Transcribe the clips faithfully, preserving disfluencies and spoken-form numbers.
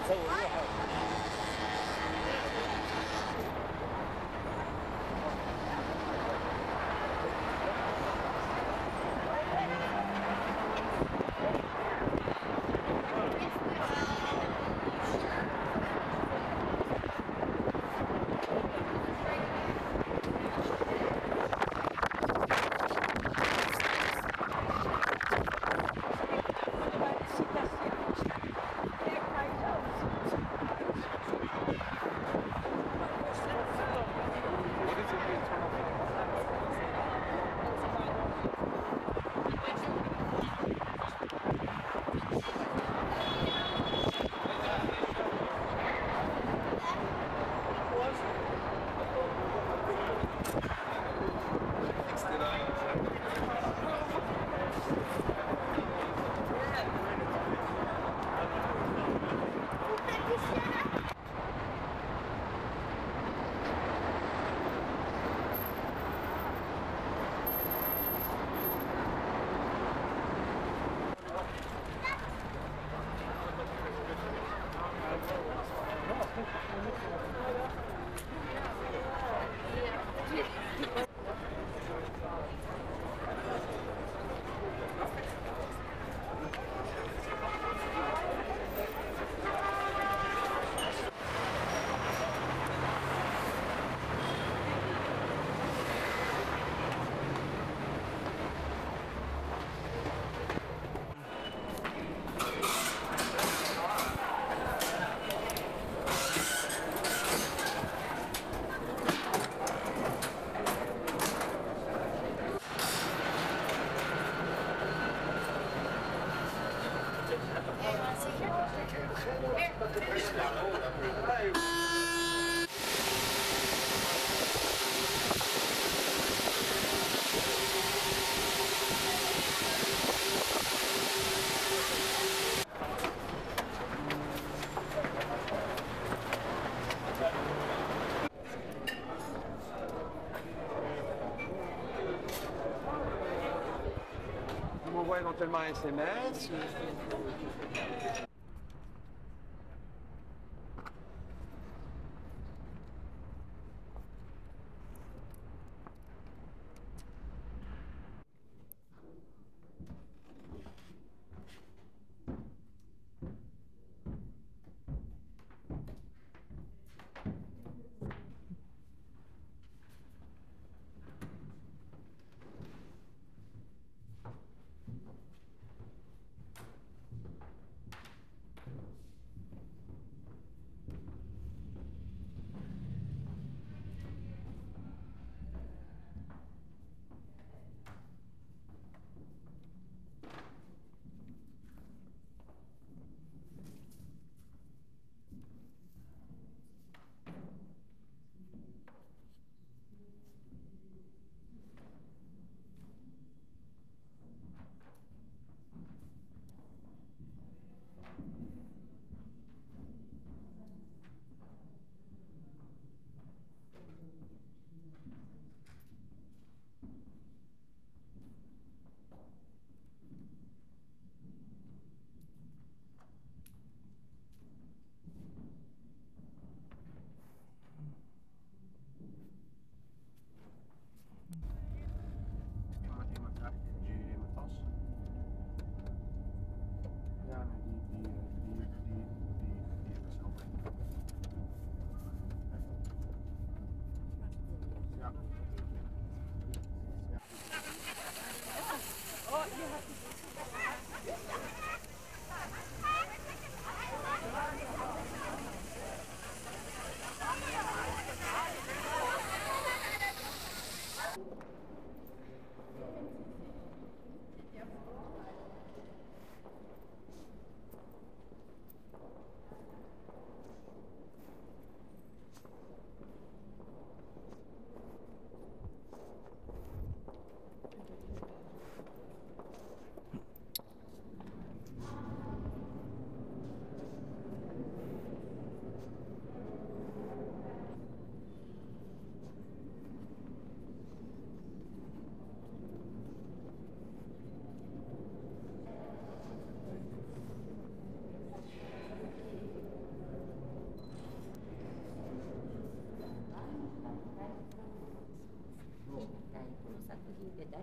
On m'envoie éventuellement un S M S.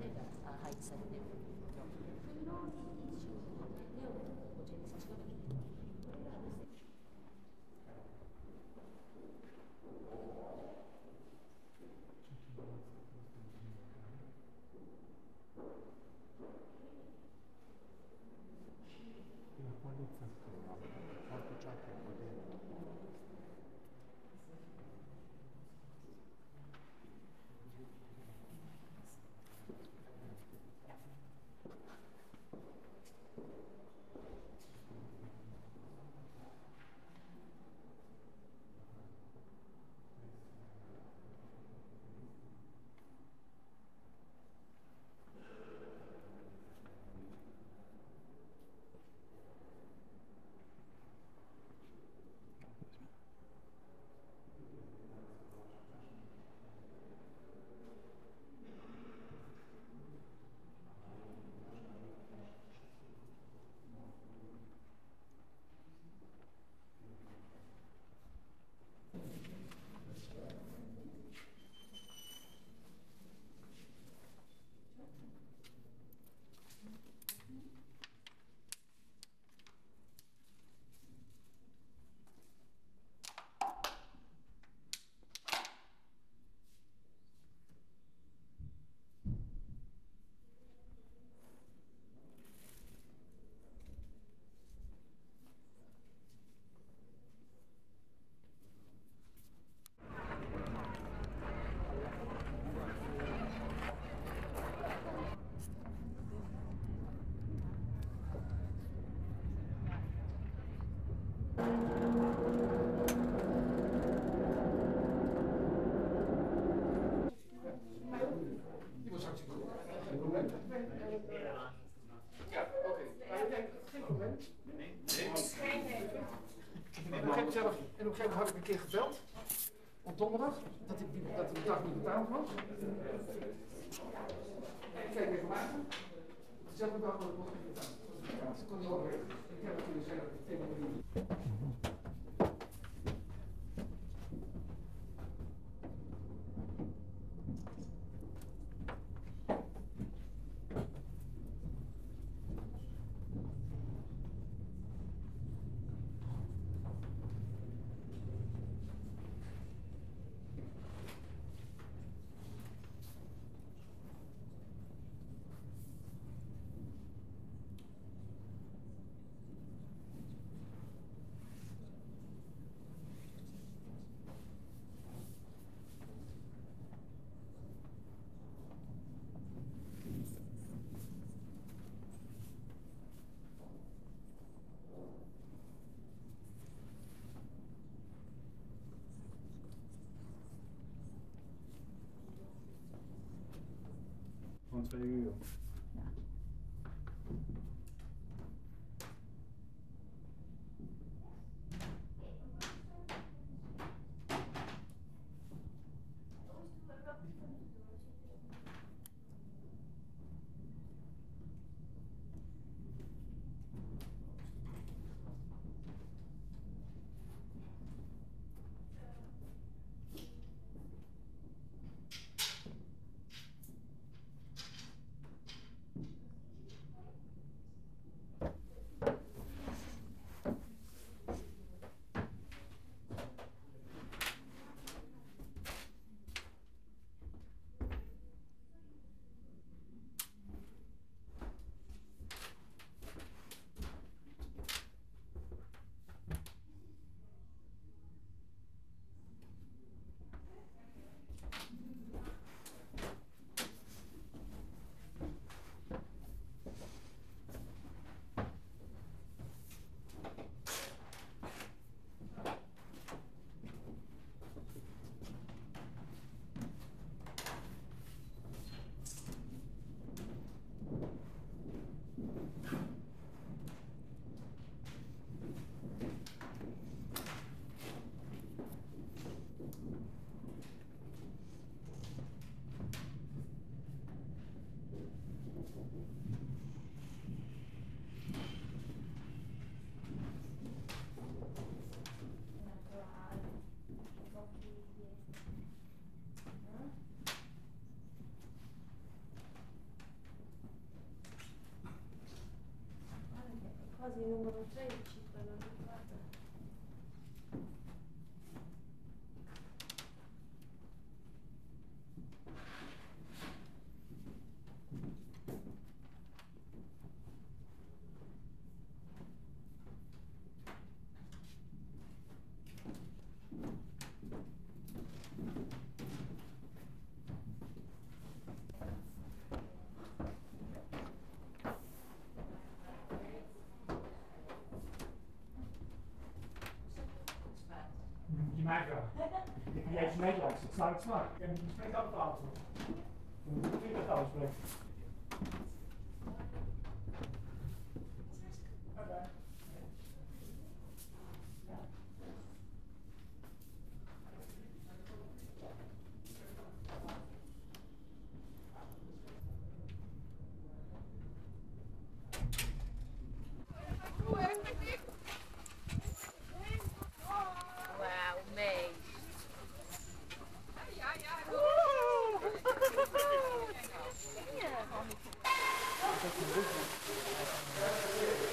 が配置されているんですけど、そのにじゅうごねんをこちらに差し掛けています。これがですね。 La qualità quanto c'è che potere. Ja, oké. Okay. Geen probleem. Nee, nee. En op een gegeven moment had ik een keer gebeld. Op donderdag. Dat, ik die, dat de dag niet betaald was. Ik kijk even later. Dezelfde dag dat ik nog niet betaald. Ja, dat kon niet over. Ik heb het kunnen zeggen dat ik het helemaal niet. Van twee uur. Ja. quasi il numero tredici, quello lì, guarda. Die meegaan. Ik kan jij meelangs, het staat zwaar. Ik spreek aan tafel. Ik moet niet met alles spreken.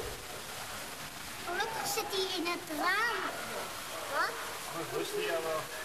Gelukkig zit hij in het raam. Wat? Rustig, ja wel.